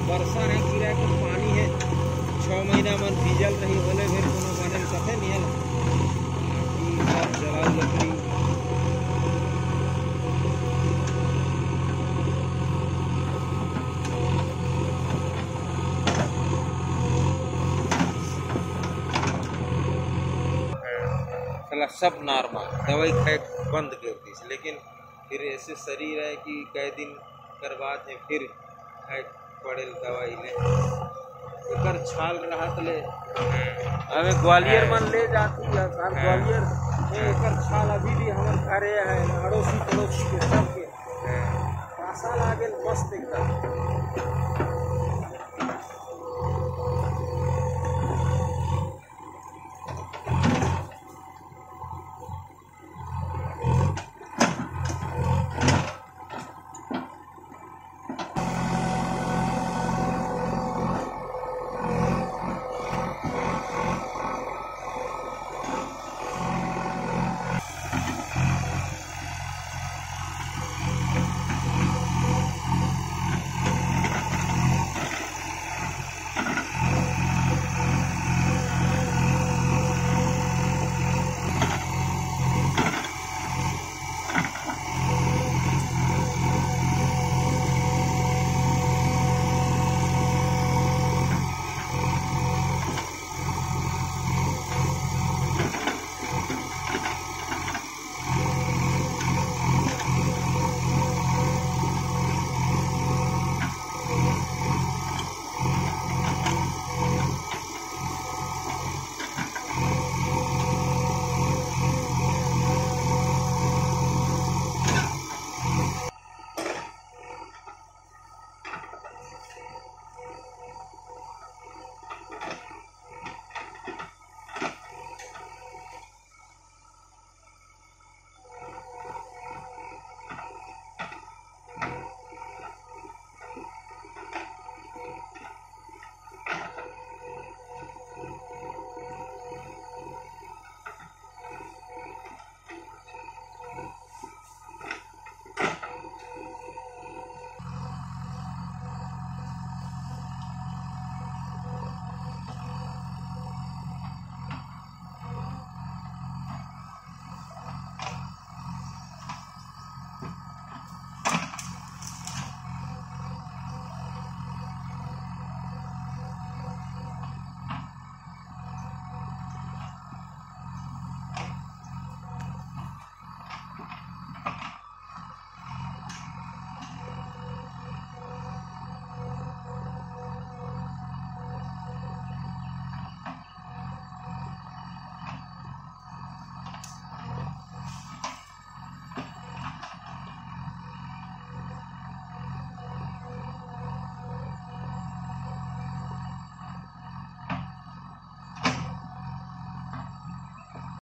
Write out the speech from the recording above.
वर्षा है गिरा के पानी है 6 महीना मन भीजल रही बोले फिर कोनो बनल कथे नहीं है सब जला लकड़ी सब नॉर्मल दवाई खाए बंद कर दी, लेकिन फिर ऐसे शरीर है कि कई दिन कर बाद है फिर खाए पड़े दवाई ले एक छाल रहा ले हमें ग्वालियर मन ले जाती है सर। ग्वालियर में एक छाल अभी भी हमारे घरे है अड़ोसी पड़ोसी के सबके पासा लागे मस्त एकदम।